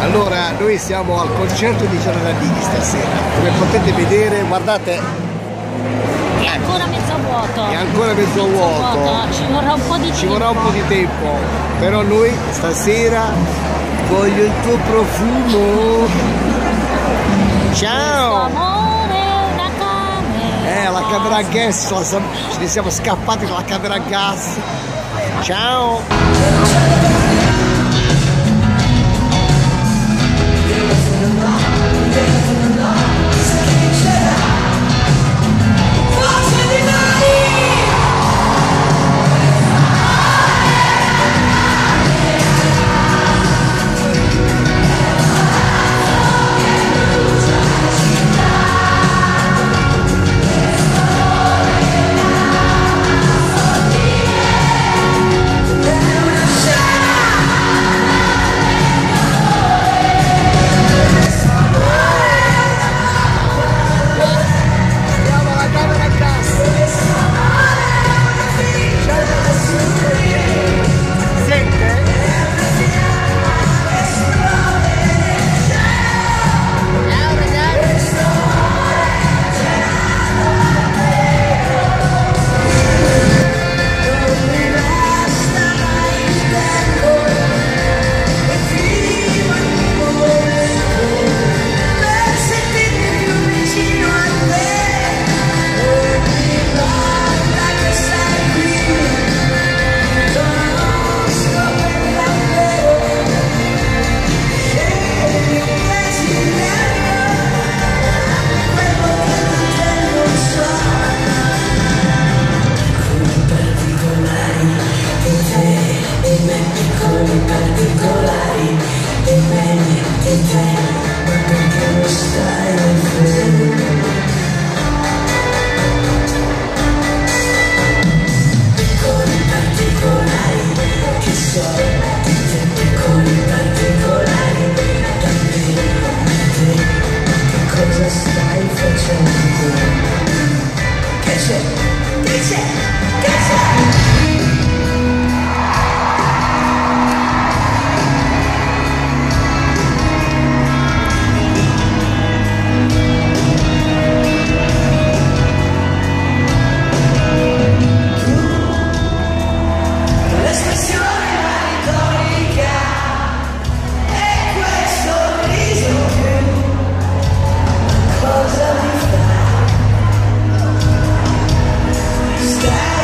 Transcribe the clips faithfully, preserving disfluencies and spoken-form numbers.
Allora, noi siamo al concerto di Gianna Nannini stasera. Come potete vedere, guardate, è ancora mezzo vuoto. È ancora mezzo vuoto. vuoto. Ci vorrà un po' di tempo. Ci vorrà un po' di tempo. Però noi stasera voglio il tuo profumo. Ciao! Amore, una camera. Eh, la camera a gas, ce ne siamo scappati dalla camera a gas. Ciao! Cosa mi fa? Stai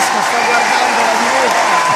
Francesco sta guardando la diretta.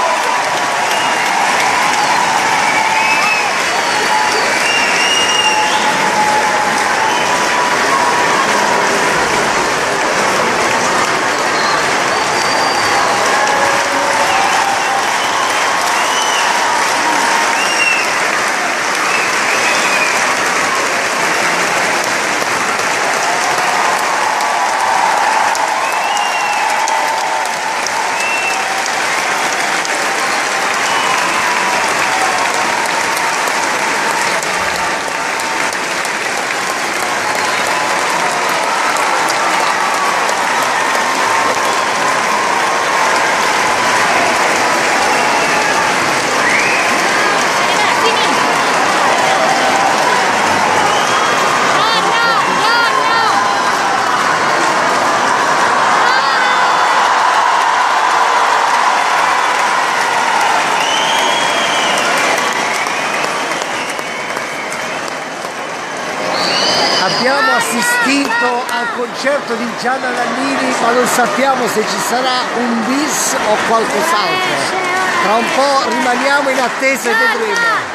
Abbiamo assistito al concerto di Gianna Nannini, ma non sappiamo se ci sarà un bis o qualcos'altro. Tra un po' rimaniamo in attesa e vedremo.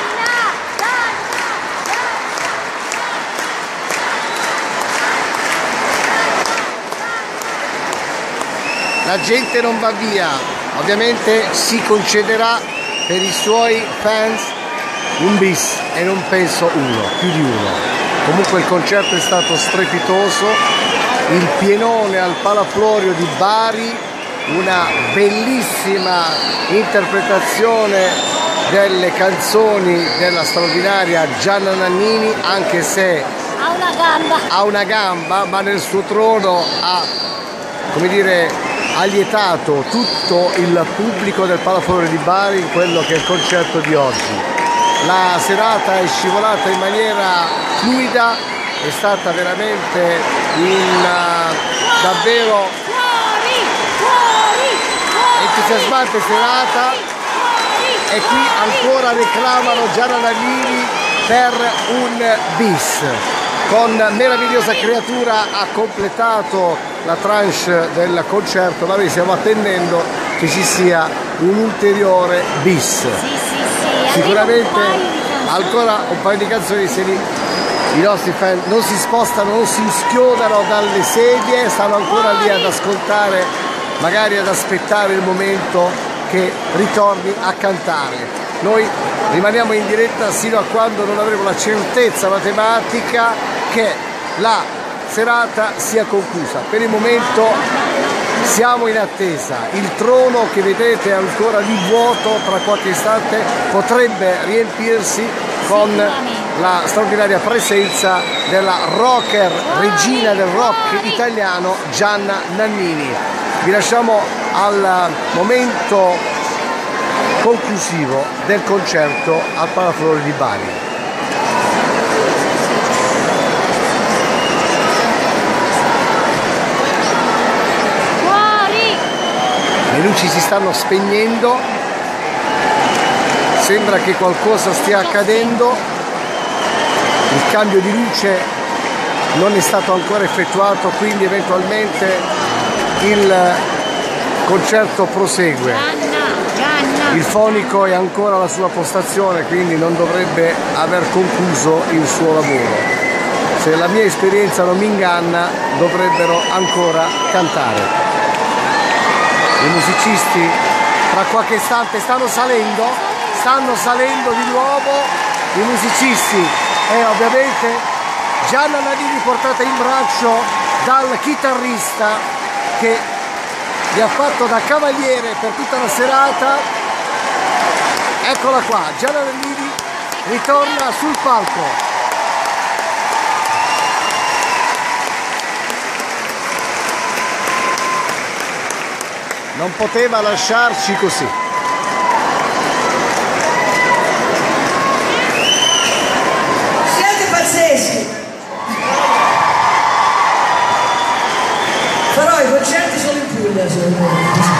La gente non va via, ovviamente si concederà per i suoi fans un bis e non penso uno, più di uno. Comunque il concerto è stato strepitoso, il pienone al Palaflorio di Bari, una bellissima interpretazione delle canzoni della straordinaria Gianna Nannini, anche se ha una gamba, ha una gamba ma nel suo trono ha, come dire, ha lietato tutto il pubblico del Palaflorio di Bari in quello che è il concerto di oggi. La serata è scivolata in maniera fluida, è stata veramente una davvero entusiasmante serata e qui ancora reclamano Gianna Nannini per un bis. Con Meravigliosa Creatura ha completato la tranche del concerto, ma noi stiamo attendendo che ci sia un ulteriore bis. Sì, sì, sì. Sicuramente ancora un paio di canzoni, se li, i nostri fan non si spostano, non si schiodano dalle sedie, stanno ancora lì ad ascoltare, magari ad aspettare il momento che ritorni a cantare. Noi rimaniamo in diretta sino a quando non avremo la certezza matematica che la serata sia conclusa. Per il momento siamo in attesa. Il trono che vedete è ancora lì vuoto, tra qualche istante potrebbe riempirsi con la straordinaria presenza della rocker, regina del rock italiano, Gianna Nannini. Vi lasciamo al momento conclusivo del concerto al Palaflorio di Bari. Le luci si stanno spegnendo, sembra che qualcosa stia accadendo, il cambio di luce non è stato ancora effettuato, quindi eventualmente il concerto prosegue. Il fonico è ancora alla sua postazione, quindi non dovrebbe aver concluso il suo lavoro. Se la mia esperienza non mi inganna, dovrebbero ancora cantare. I musicisti tra qualche istante stanno salendo, stanno salendo di nuovo i musicisti e ovviamente Gianna Nannini portata in braccio dal chitarrista che gli ha fatto da cavaliere per tutta la serata. Eccola qua, Gianna Nannini ritorna sul palco. Non poteva lasciarci così. Siete pazzeschi! Farò i concerti solo in Puglia, secondo me.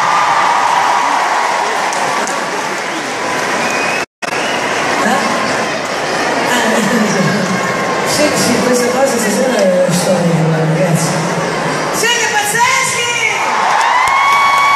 Sì, sì, questa cosa stasera è storica, ragazzi. Siete pazzeschi!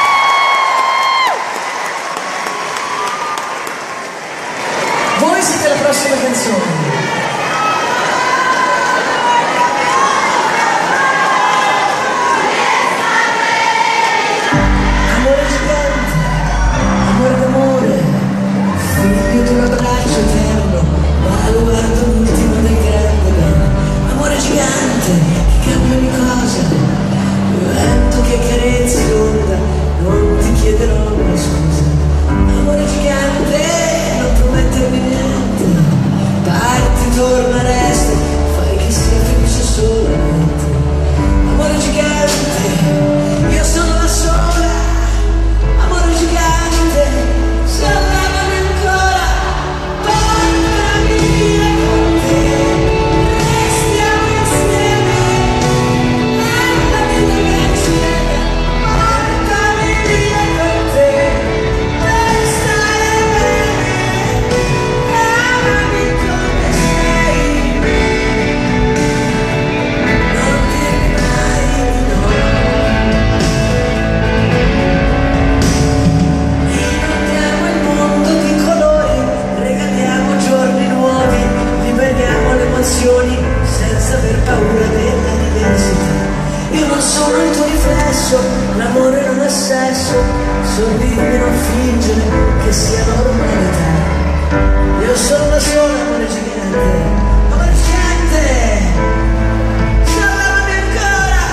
un abbraccio eterno, baluardo l'ultimo del grande no. Amore gigante, che cambia di cosa, vento che carezzi l'onda, non ti chiederò una scusa. Amore gigante, non promettermi niente, parti, torna, resta, fai che sia felice solamente. Amore gigante, io sono la sola. Amore gigante, salvami ancora, portami via con te, restiamo insieme, nella vita che ci lega, portami via con te, per stare bene, amami come sei, non dirmi mai di no. Inondiamo il mondo di colori, regaliamo giorni nuovi, liberiamo le emozioni senza aver paura della diversità. Io non sono il tuo riflesso, l'amore non è sesso, sorridimi, non fingere che sia normalità. Io sono da sola, amore gigante, amore gigante, salvami ancora,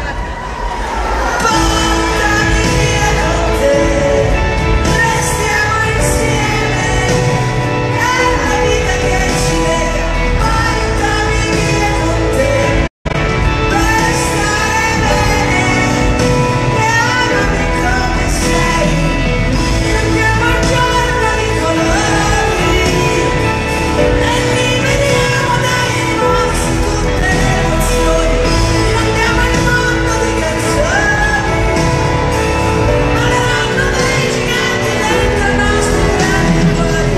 portami via con te, restiamo insieme, è la vita che ci lega, portami via con te, per stare bene, e amami come sei, inondiamo il giorno di colori, e liberiamo dai rimorsi tutte le emozioni, inondiamo il mondo di canzoni, voleranno dei giganti dentro il nostro grande cuore.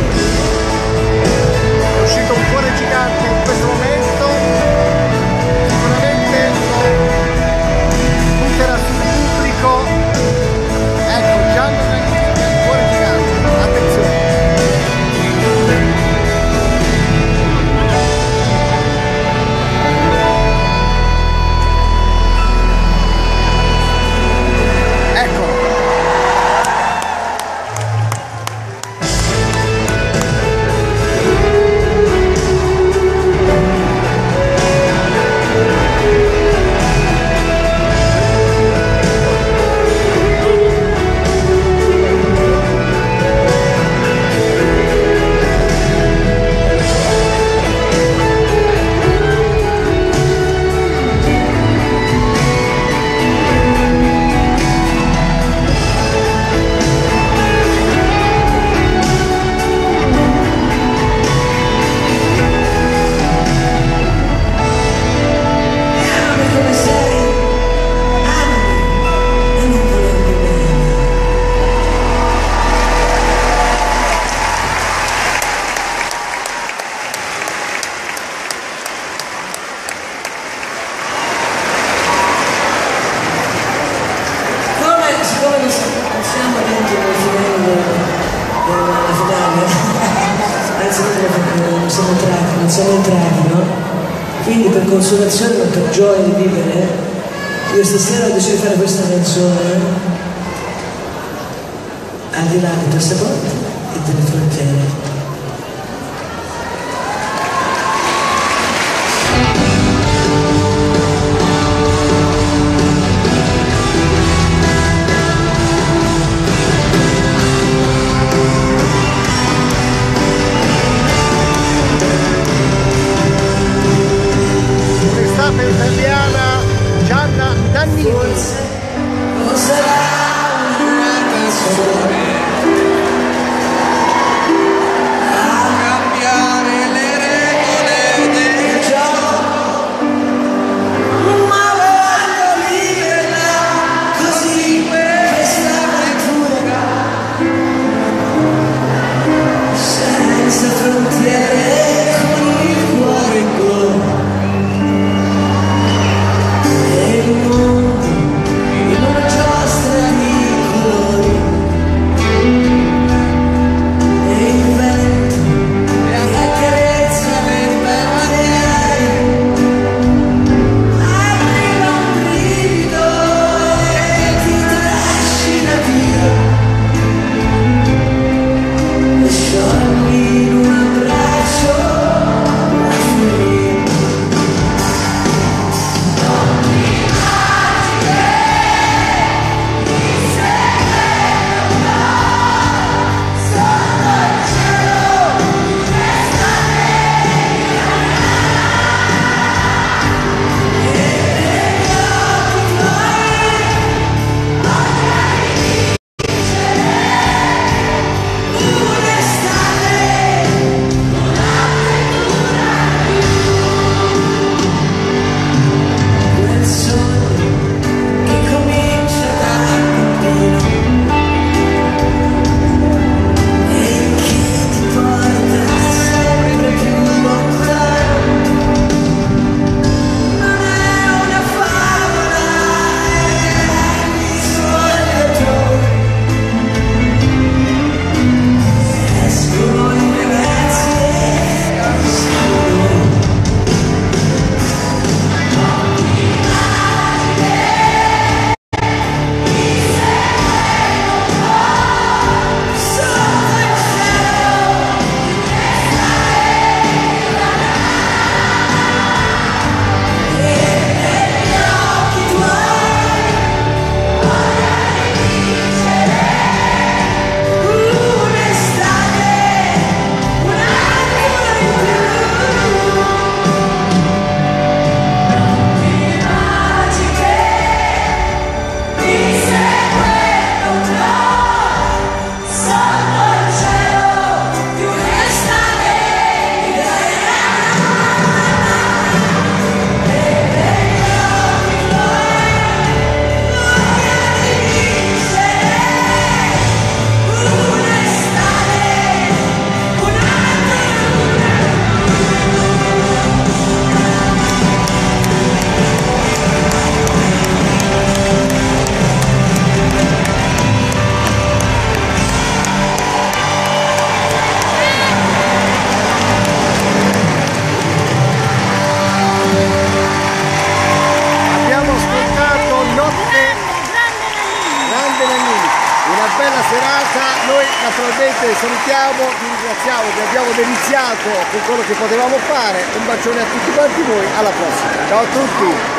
È uscito un cuore gigante in questo momento, sicuramente punterà sul pubblico. Ecco, già non è un cuore gigante, attenzione. Ecco. Amami come sei, amami e non volermi bene. Come, siccome non siamo non siamo dentro nel finale del- della finale, anzi non non siamo entrati, non siamo entrati, no? Quindi per consolazione, ma per gioia di vivere, io stasera ho deciso di fare questa canzone al di là dei passaporti e delle frontiere. Un'estate italiana, Gianna Dannini. Forse non sarà una canzone, serata. Noi naturalmente salutiamo, vi ringraziamo, vi abbiamo deliziato con quello che potevamo fare. Un bacione a tutti quanti voi, alla prossima. Ciao a tutti!